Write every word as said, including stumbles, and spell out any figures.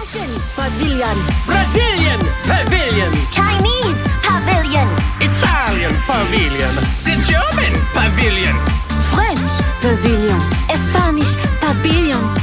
Russian pavilion. Brazilian pavilion. Chinese pavilion. Italian pavilion. The German pavilion. French pavilion. Spanish pavilion.